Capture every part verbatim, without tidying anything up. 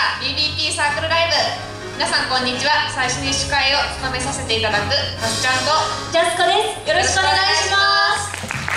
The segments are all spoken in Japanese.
ビービーピー サークルライブ。皆さんこんにちは。最初に司会を務めさせていただくなすちゃんとジャスコです。よろしくお願いします。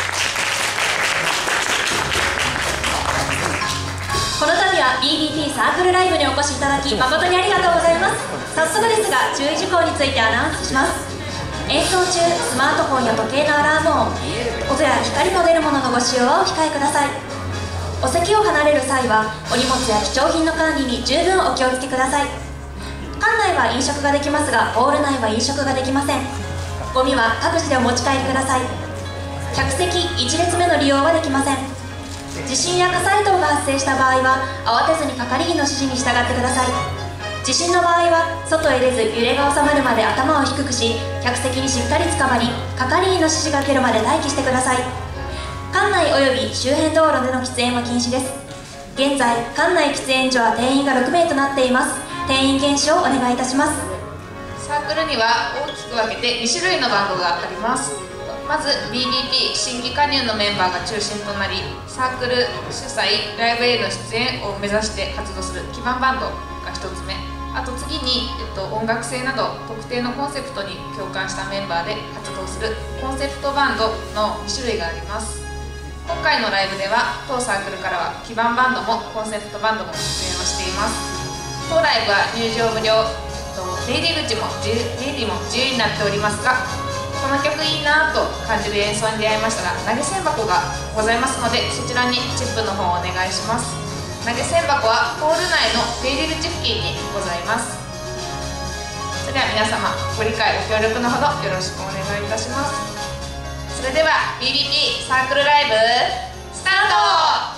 この度は ビービーピー サークルライブにお越しいただき誠にありがとうございます。早速ですが注意事項についてアナウンスします。演奏中、スマートフォンや時計のアラーム音、音や光の出るもののご使用はお控えください。お席を離れる際はお荷物や貴重品の管理に十分お気をつけください。館内は飲食ができますがホール内は飲食ができません。ゴミは各自でお持ち帰りください。客席いち列目の利用はできません。地震や火災等が発生した場合は慌てずに係員の指示に従ってください。地震の場合は外へ出ず揺れが収まるまで頭を低くし、客席にしっかりつかまり係員の指示が出るまで待機してください。館内および周辺道路での喫煙は禁止です。現在館内喫煙所は定員がろくめいとなっています。定員減少をお願いいたします。 サークルには大きく分けてにしゅるいのバンドがあります。まず ビービーピー 新規加入のメンバーが中心となり、サークル主催ライブへの出演を目指して活動する基盤バンドがひとつめ、あと次に、えっと、音楽性など特定のコンセプトに共感したメンバーで活動するコンセプトバンドのにしゅるいがあります。今回のライブでは当サークルからは基盤バンドもコンセプトバンドも出演をしています。当ライブは入場無料、出入り口も出入りも自由になっておりますが、この曲いいなぁと感じる演奏に出会いましたら投げ銭箱がございますので、そちらにチップの方をお願いします。投げ銭箱はホール内の出入り口付近にございます。それでは皆様ご理解ご協力のほどよろしくお願いいたします。それでは ビービーピー サークルライブスタート。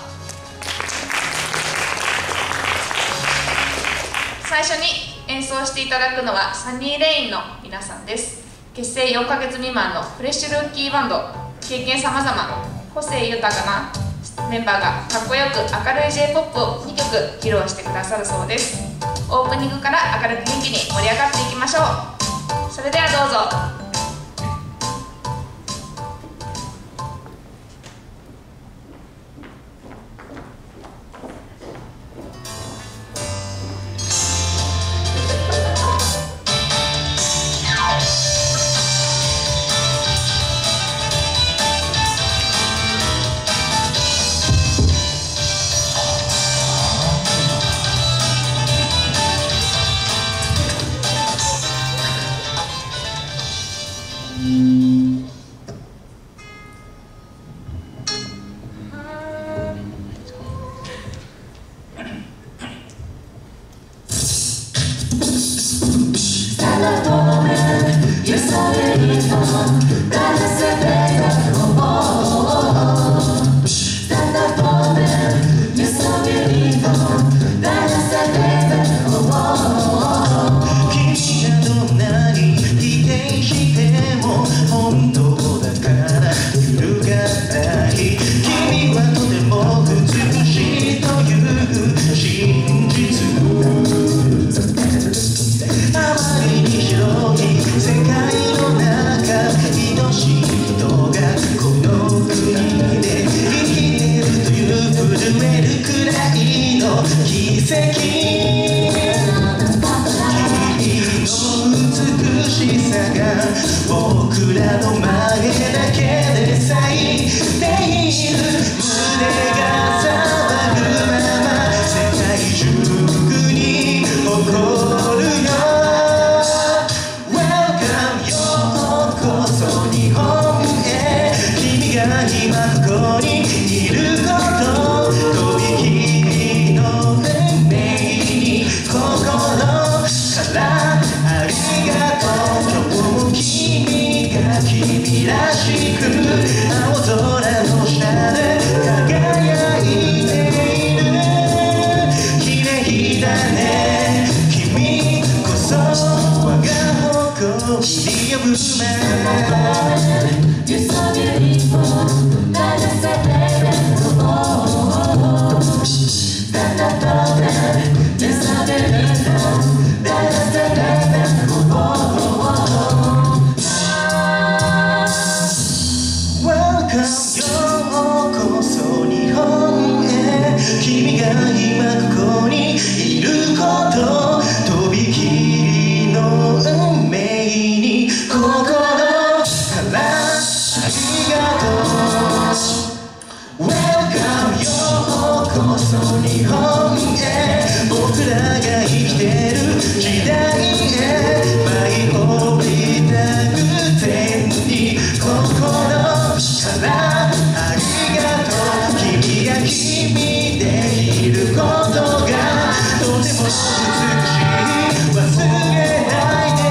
最初に演奏していただくのはサニーレインの皆さんです。結成よんかげつ未満のフレッシュルーキーバンド、経験様々、個性豊かなメンバーがかっこよく明るい ジェイポップ をにきょく披露してくださるそうです。オープニングから明るく元気に盛り上がっていきましょう。それではどうぞ。 君が今ここにいること、とびきりの運命に心からありがとう。 Welcome ようこそ日本へ、僕らが生きてる時代へ、舞い降りたく天に心からありがとう。君が君でいることがとても美しい、忘れないで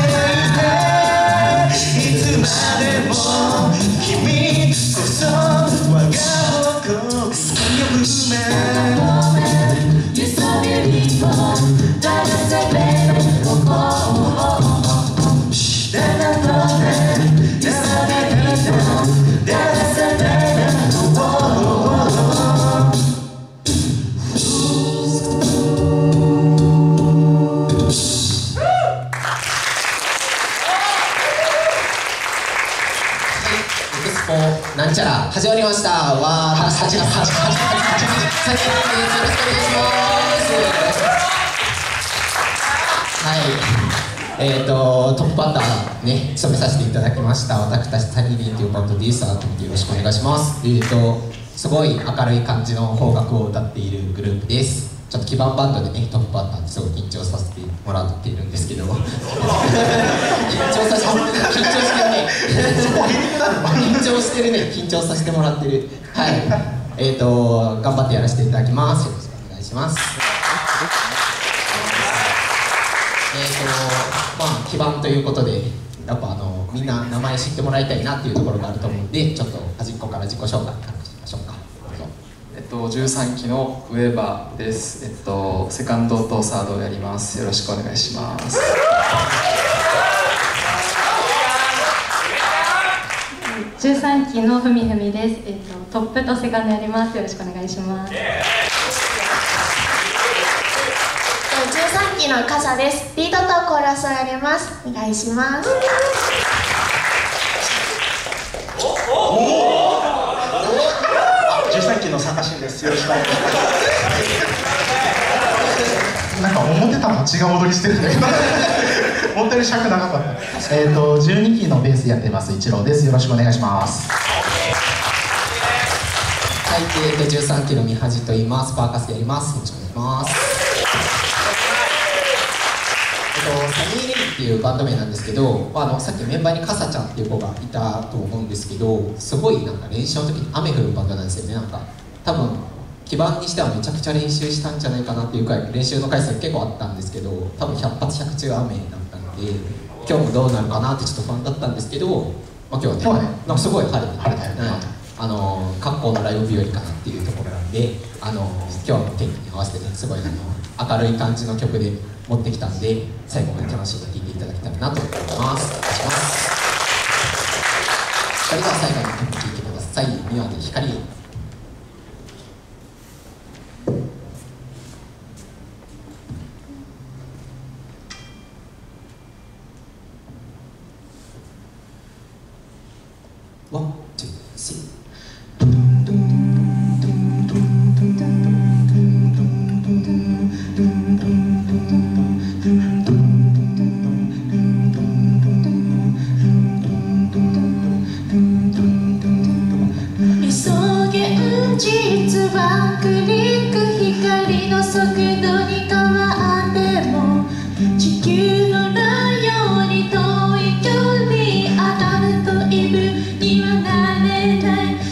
いて、いつまでも君こそ我が母国強くYou're so beautiful, that is a better oh, oh, oh, oh. That I love it, that I need it, that is a better oh, oh, oh, oh. エクスポなんちゃら始まりました。わー、はちがつはちがつはちがつはちがつ最近です。よろしくお願いします。はい、えーとトップバッターね務めさせていただきました私たちサニーリンというバンドです。改めてよろしくお願いします。えーとすごい明るい感じの邦楽を歌っているグループです。ちょっと基盤バンドでねトップバッターってすごい緊張させてもらっているんですけど緊張させて緊張してるね緊張してるね緊張させてもらってる。はい、えーと頑張ってやらせていただきます。よろしくお願いします。えーとまあ基盤ということでやっぱあのみんな名前知ってもらいたいなっていうところがあると思うんで、ちょっと端っこから自己紹介からしてみましょうか。 えっと、じゅうさんきのウェーバーです。えっと、セカンドとサードをやります。よろしくお願いします。 じゅうさんきのふみふみです。えっと、トップとセカンドやります。よろしくお願いします。じゅうさんきのカサです。リードとコーラスをやります。お願いします。 じゅうさんきのサカシンです。よろしくお願いします。なんか思ってたのと違う踊りしてるんだけど思ったより尺長かった。えっとじゅうにきのベースやってます一郎です。よろしくお願いします。 はい、えーとじゅうさんきのみはじと言います。パーカスやります。よろしくお願いします。えっとサニーレイっていうバンド名なんですけど、まあ、あのさっきメンバーにカサちゃんっていう子がいたと思うんですけど、すごいなんか練習の時に雨降るバンドなんですよね。なんか多分基盤にしてはめちゃくちゃ練習したんじゃないかなっていうくらい練習の回数結構あったんですけど、多分ひゃく発ひゃく中雨だったので今日もどうなるかなってちょっと不安だったんですけど、まあ、今日はね、ねなんかすごい晴れて晴れて、うん、あの格好のライブ日和かなっていうところなんで、あの今日の天気に合わせてねすごいあの明るい感じの曲で持ってきたんで最後まで楽しんで聴いていただけたらなと思います。お願いします。それでは最後の曲聴いてください。ミワで光。ワン、ツー、スリー。 実はクリック光の速度に変わっても地球のように遠い距離当たるとイブにはなれない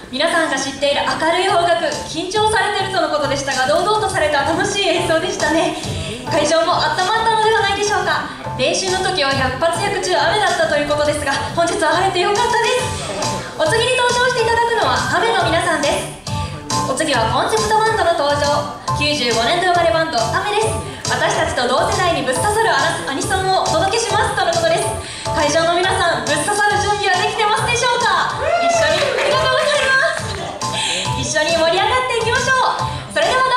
皆さんが知っている明るい方角、緊張されているとのことでしたが、堂々とされた楽しい演奏でしたね。会場も温まったのではないでしょうか。練習の時は百発百中雨だったということですが、本日は晴れてよかったです。お次に登場していただくのは雨の皆さんです。お次はコンセプトバンドの登場。きゅうじゅうごねん度生まれバンド雨です。私たちと同世代にぶっ刺さるアニソンをお届けしますとのことです。会場の皆さん、ぶっ刺さる準備はできてますでしょうか。一緒にありがとうございます。一緒に盛り上がっていきましょう。それではどうぞ。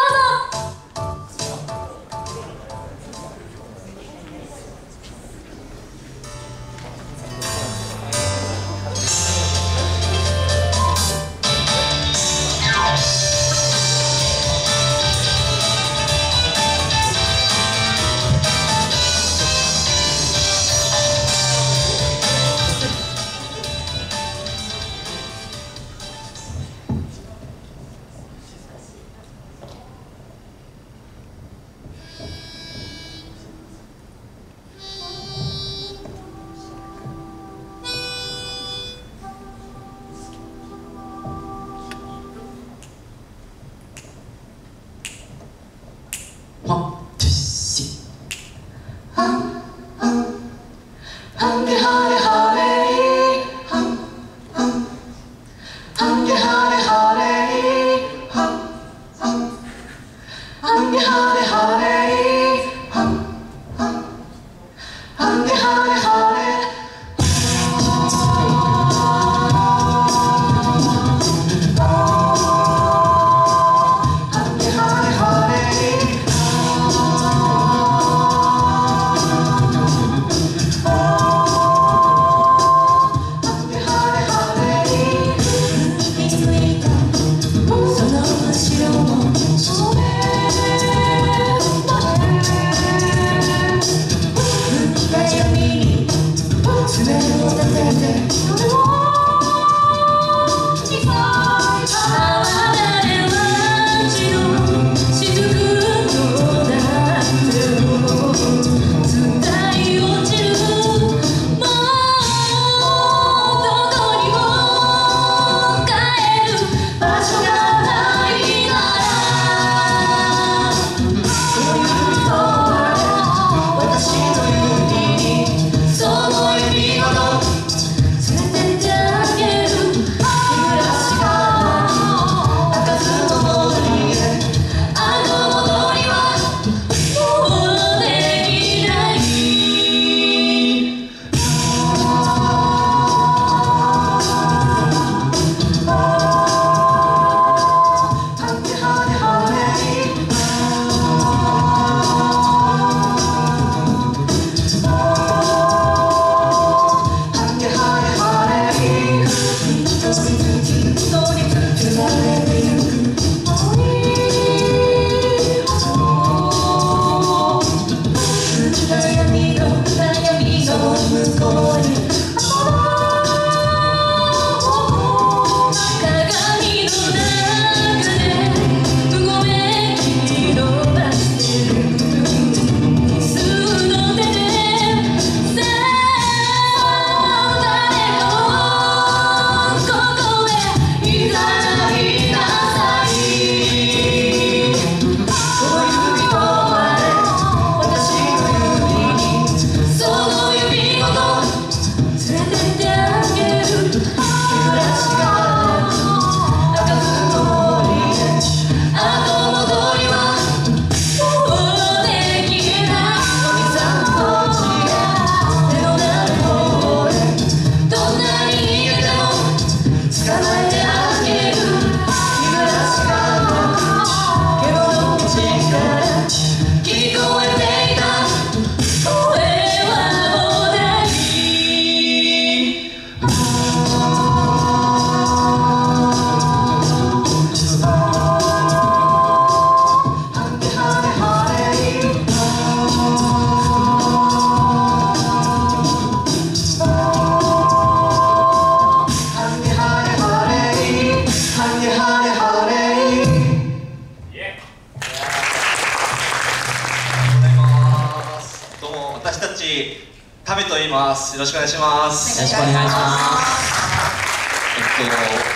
タメと言います。よろしくお願いします。 よろしくお願いします。 えっと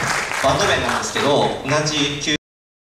バンド名なんですけど、同じ